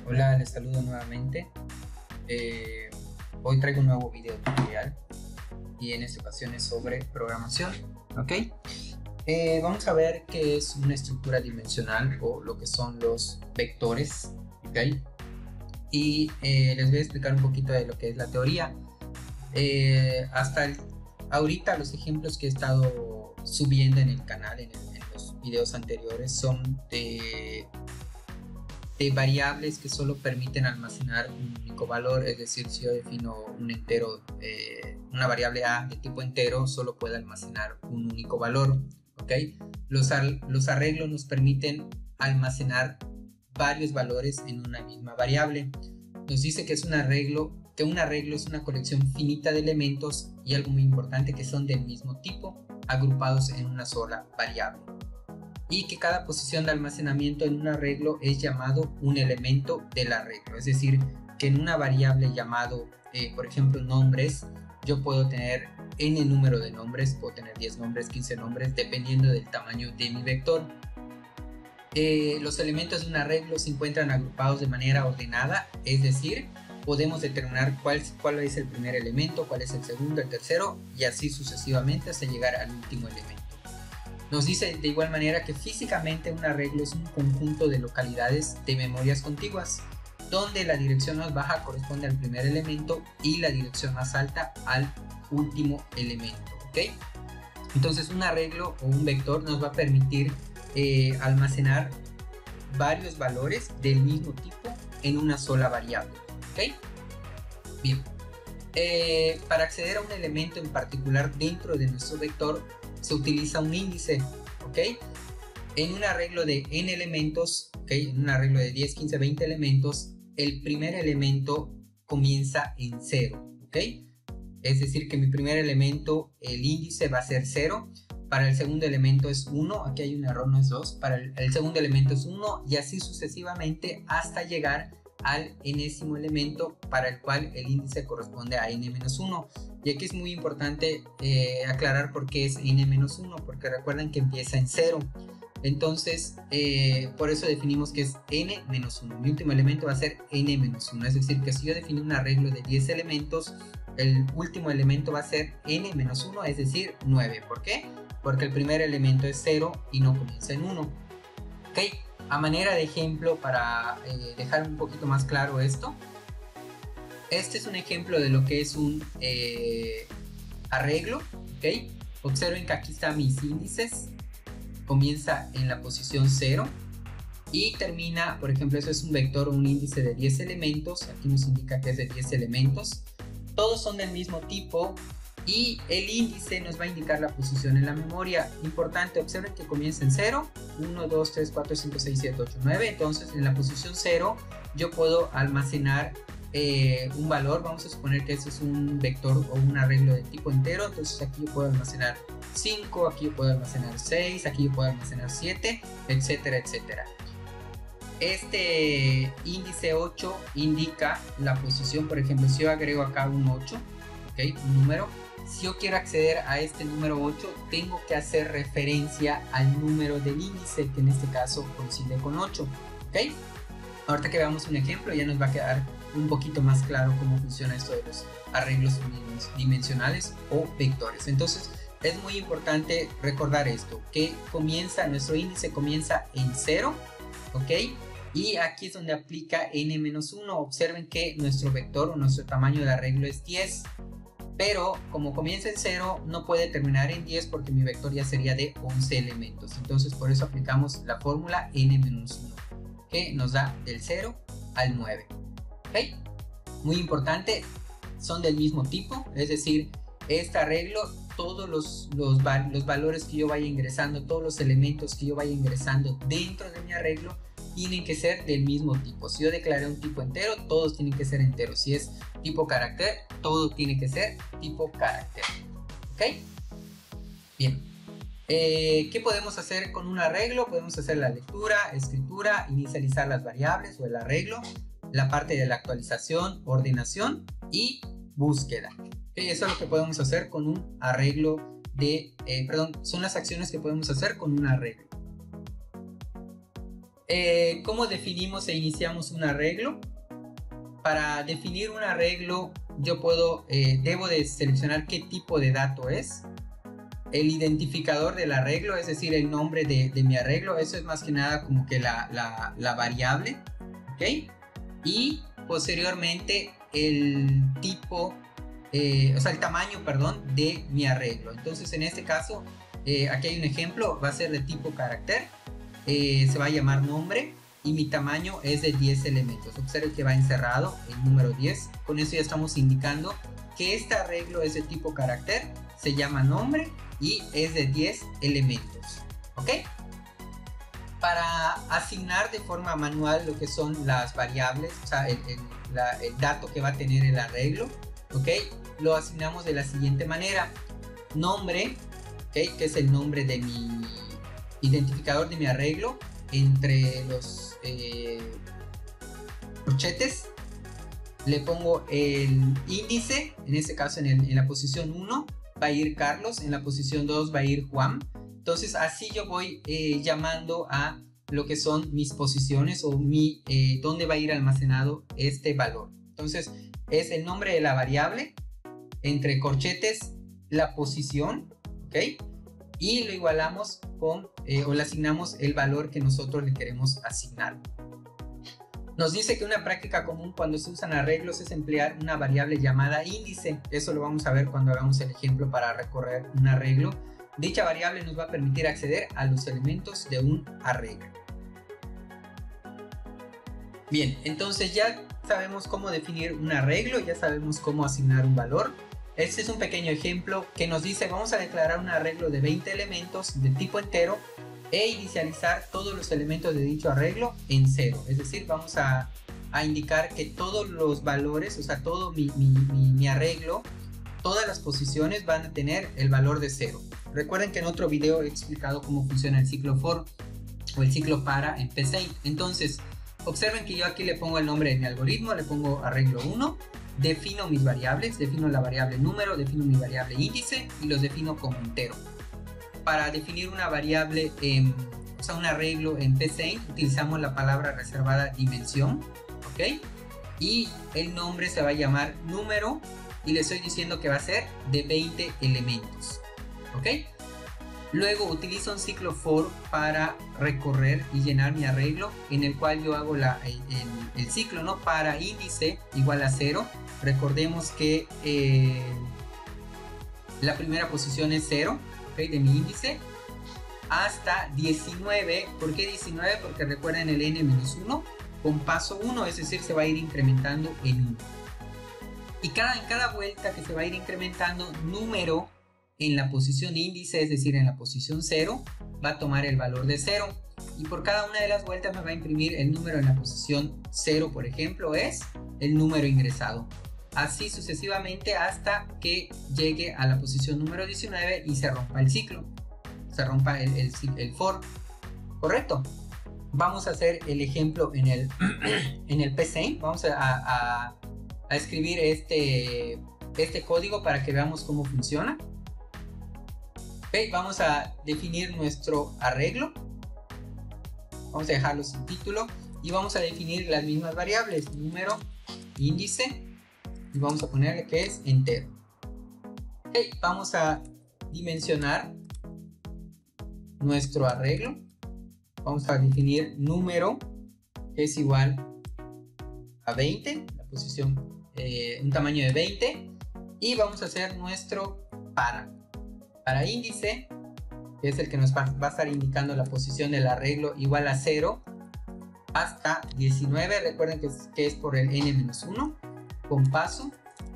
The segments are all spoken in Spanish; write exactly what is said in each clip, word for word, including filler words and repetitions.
Hola, les saludo nuevamente. Eh, hoy traigo un nuevo video tutorial y en esta ocasión es sobre programación. ¿Ok? Eh, vamos a ver qué es una estructura dimensional o lo que son los vectores. ¿Ok? Y eh, les voy a explicar un poquito de lo que es la teoría. Eh, hasta el, ahorita los ejemplos que he estado subiendo en el canal, en, el, en los videos anteriores, son de de variables que solo permiten almacenar un único valor. Es decir, si yo defino un entero, eh, una variable a de tipo entero, solo puede almacenar un único valor. ¿Ok? Los, los arreglos nos permiten almacenar varios valores en una misma variable. Nos dice que es un arreglo, que un arreglo es una colección finita de elementos y algo muy importante, que son del mismo tipo, agrupados en una sola variable. Y que cada posición de almacenamiento en un arreglo es llamado un elemento del arreglo. Es decir, que en una variable llamado, eh, por ejemplo, nombres, yo puedo tener n número de nombres, puedo tener diez nombres, quince nombres, dependiendo del tamaño de mi vector. Eh, los elementos de un arreglo se encuentran agrupados de manera ordenada, es decir, podemos determinar cuál, cuál es el primer elemento, cuál es el segundo, el tercero, y así sucesivamente hasta llegar al último elemento. Nos dice de igual manera que físicamente un arreglo es un conjunto de localidades de memorias contiguas, donde la dirección más baja corresponde al primer elemento y la dirección más alta al último elemento. ¿Ok? Entonces un arreglo o un vector nos va a permitir eh, almacenar varios valores del mismo tipo en una sola variable. ¿Ok? Bien. Eh, para acceder a un elemento en particular dentro de nuestro vector, se utiliza un índice. ¿Ok? En un arreglo de n elementos, ¿ok? En un arreglo de diez, quince, veinte elementos, el primer elemento comienza en cero. ¿Ok? Es decir, que mi primer elemento, el índice va a ser cero. Para el segundo elemento es uno. Aquí hay un error, no es dos. Para el, el segundo elemento es uno y así sucesivamente hasta llegar al enésimo elemento, para el cual el índice corresponde a n menos uno. Y aquí es muy importante eh, aclarar por qué es n menos uno, porque recuerden que empieza en cero. Entonces, eh, por eso definimos que es n menos uno. Mi último elemento va a ser n menos uno. Es decir, que si yo defino un arreglo de diez elementos, el último elemento va a ser n menos uno, es decir, nueve. ¿Por qué? Porque el primer elemento es cero y no comienza en uno. ¿Ok? A manera de ejemplo, para eh, dejar un poquito más claro esto, este es un ejemplo de lo que es un eh, arreglo. ¿Ok? Observen que aquí están mis índices. Comienza en la posición cero y termina, por ejemplo, eso es un vector o un índice de diez elementos. Aquí nos indica que es de diez elementos. Todos son del mismo tipo y el índice nos va a indicar la posición en la memoria. Importante, observen que comienza en cero, uno, dos, tres, cuatro, cinco, seis, siete, ocho, nueve. Entonces en la posición cero yo puedo almacenar eh, un valor. Vamos a suponer que este es un vector o un arreglo de tipo entero. Entonces aquí yo puedo almacenar cinco, aquí yo puedo almacenar seis, aquí yo puedo almacenar siete, etcétera, etcétera. Este índice ocho indica la posición. Por ejemplo, si yo agrego acá un ocho, ¿okay? Un número, si yo quiero acceder a este número ocho, tengo que hacer referencia al número del índice, que en este caso coincide con ocho. ¿Okay? Ahorita que veamos un ejemplo, ya nos va a quedar un poquito más claro cómo funciona esto de los arreglos dimensionales o vectores. Entonces, es muy importante recordar esto, que comienza, nuestro índice comienza en cero, ¿ok? Y aquí es donde aplica n menos uno. Observen que nuestro vector o nuestro tamaño de arreglo es diez, pero como comienza en cero no puede terminar en diez porque mi vector ya sería de once elementos. Entonces por eso aplicamos la fórmula n menos uno, que nos da del cero al nueve. ¿Ok? Muy importante, son del mismo tipo, es decir, este arreglo, todos los, los, los valores que yo vaya ingresando, todos los elementos que yo vaya ingresando dentro de mi arreglo tienen que ser del mismo tipo. Si yo declaré un tipo entero, todos tienen que ser enteros. Si es tipo carácter, todo tiene que ser tipo carácter. ¿Ok? Bien. Eh, ¿Qué podemos hacer con un arreglo? Podemos hacer la lectura, escritura, inicializar las variables o el arreglo, la parte de la actualización, ordenación y búsqueda. ¿Okay? Eso es lo que podemos hacer con un arreglo de... Eh, perdón, son las acciones que podemos hacer con un arreglo. Eh, ¿Cómo definimos e iniciamos un arreglo? Para definir un arreglo, yo puedo, eh, debo de seleccionar qué tipo de dato es. El identificador del arreglo, es decir, el nombre de, de mi arreglo, eso es más que nada como que la, la, la variable, ¿ok? Y posteriormente el tipo, eh, o sea, el tamaño, perdón, de mi arreglo. Entonces, en este caso, eh, aquí hay un ejemplo, va a ser de tipo carácter, eh, se va a llamar nombre y mi tamaño es de diez elementos. Observe que va encerrado el número diez. Con eso ya estamos indicando que este arreglo es de tipo carácter, se llama nombre y es de diez elementos, ¿ok? Para asignar de forma manual lo que son las variables, o sea, el, el, la, el dato que va a tener el arreglo, ¿ok? Lo asignamos de la siguiente manera. Nombre, ¿ok? Que es el nombre de mi identificador de mi arreglo, entre los eh, corchetes le pongo el índice, en este caso en, el, en la posición uno va a ir Carlos, en la posición dos va a ir Juan. Entonces así yo voy eh, llamando a lo que son mis posiciones o mi, eh, dónde va a ir almacenado este valor. Entonces es el nombre de la variable, entre corchetes la posición, ¿ok? Y lo igualamos con, eh, o le asignamos el valor que nosotros le queremos asignar. Nos dice que una práctica común cuando se usan arreglos es emplear una variable llamada índice. Eso lo vamos a ver cuando hagamos el ejemplo para recorrer un arreglo. Dicha variable nos va a permitir acceder a los elementos de un arreglo. Bien, entonces ya sabemos cómo definir un arreglo, ya sabemos cómo asignar un valor. Este es un pequeño ejemplo que nos dice: vamos a declarar un arreglo de veinte elementos de tipo entero e inicializar todos los elementos de dicho arreglo en cero. Es decir, vamos a, a indicar que todos los valores, o sea, todo mi, mi, mi, mi arreglo, todas las posiciones van a tener el valor de cero. Recuerden que en otro video he explicado cómo funciona el ciclo for o el ciclo para en P seis. Entonces, observen que yo aquí le pongo el nombre de mi algoritmo, le pongo arreglo uno, defino mis variables, defino la variable número, defino mi variable índice y los defino como entero. Para definir una variable, en, o sea, un arreglo en P seis, utilizamos la palabra reservada dimensión, ¿ok? Y el nombre se va a llamar número y le estoy diciendo que va a ser de veinte elementos, ¿ok? Luego utilizo un ciclo for para recorrer y llenar mi arreglo, en el cual yo hago la, el, el, el ciclo, ¿no? Para índice igual a cero. Recordemos que eh, la primera posición es cero, ¿okay? De mi índice hasta diecinueve. ¿Por qué diecinueve? Porque recuerden el n menos uno con paso uno, es decir, se va a ir incrementando en uno. Y cada, en cada vuelta que se va a ir incrementando, número en la posición índice, es decir, en la posición cero, va a tomar el valor de cero. Y por cada una de las vueltas me va a imprimir el número en la posición cero, por ejemplo, es el número ingresado. Así sucesivamente hasta que llegue a la posición número diecinueve y se rompa el ciclo. Se rompa el, el, el for. ¿Correcto? Vamos a hacer el ejemplo en el, en el P seis. Vamos a, a, a escribir este, este código para que veamos cómo funciona. Okay, vamos a definir nuestro arreglo. Vamos a dejarlo sin título. Y vamos a definir las mismas variables. Número, índice. Y vamos a ponerle que es entero. Okay, vamos a dimensionar nuestro arreglo. Vamos a definir número, que es igual a veinte. La posición, eh, un tamaño de veinte. Y vamos a hacer nuestro para. Para índice, que es el que nos va, va a estar indicando la posición del arreglo, igual a cero hasta diecinueve. Recuerden que es, que es por el n menos uno con paso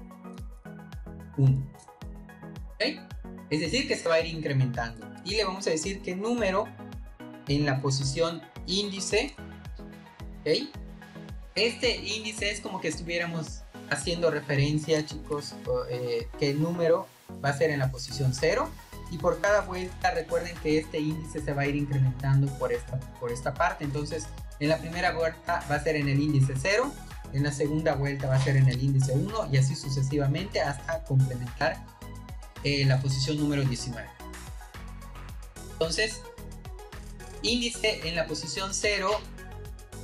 uno. ¿Okay? Es decir, que se va a ir incrementando. Y le vamos a decir que número en la posición índice. ¿Okay? Este índice es como que estuviéramos haciendo referencia, chicos, eh, que el número va a ser en la posición cero y por cada vuelta recuerden que este índice se va a ir incrementando por esta, por esta parte. Entonces en la primera vuelta va a ser en el índice cero, en la segunda vuelta va a ser en el índice uno y así sucesivamente hasta complementar eh, la posición número diecinueve. Entonces índice en la posición cero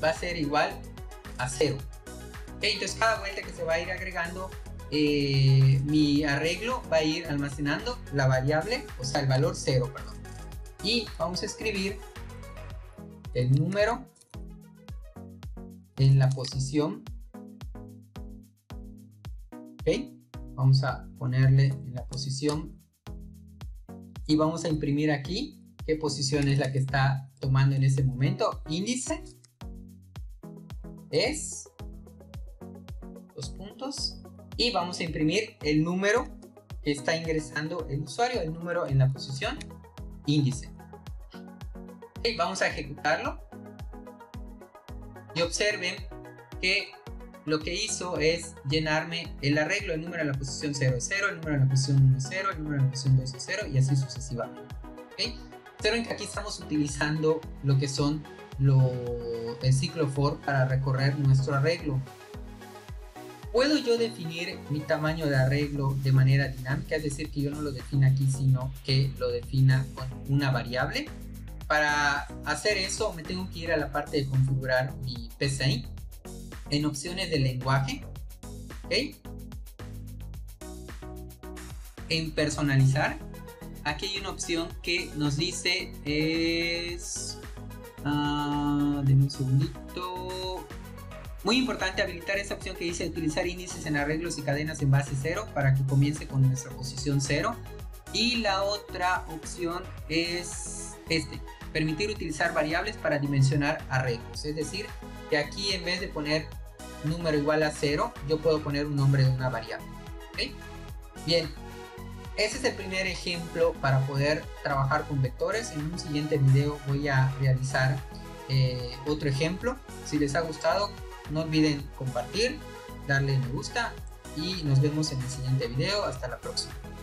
va a ser igual a cero. ¿Okay? Entonces cada vuelta que se va a ir agregando, eh, mi arreglo va a ir almacenando la variable, o sea el valor cero, perdón. Y vamos a escribir el número en la posición. ¿Ok? Vamos a ponerle en la posición y vamos a imprimir aquí qué posición es la que está tomando en este momento. Índice es los puntos y vamos a imprimir el número que está ingresando el usuario, el número en la posición índice. Okay, vamos a ejecutarlo y observen que lo que hizo es llenarme el arreglo, el número en la posición cero es cero, el número en la posición uno es cero, el número en la posición dos es cero y así sucesivamente. ¿Okay? Observen que aquí estamos utilizando lo que son lo, el ciclo for para recorrer nuestro arreglo. Puedo yo definir mi tamaño de arreglo de manera dinámica, es decir, que yo no lo defina aquí, sino que lo defina con una variable. Para hacer eso me tengo que ir a la parte de configurar mi P C I. En opciones de lenguaje, ¿okay? En personalizar, aquí hay una opción que nos dice es, uh, denme un segundito, muy importante habilitar esa opción que dice utilizar índices en arreglos y cadenas en base cero para que comience con nuestra posición cero, y la otra opción es este, permitir utilizar variables para dimensionar arreglos, es decir, que aquí en vez de poner número igual a cero, yo puedo poner un nombre de una variable. ¿Okay? Bien, ese es el primer ejemplo para poder trabajar con vectores. En un siguiente video voy a realizar eh, otro ejemplo. Si les ha gustado, no olviden compartir, darle me gusta y nos vemos en el siguiente video. Hasta la próxima.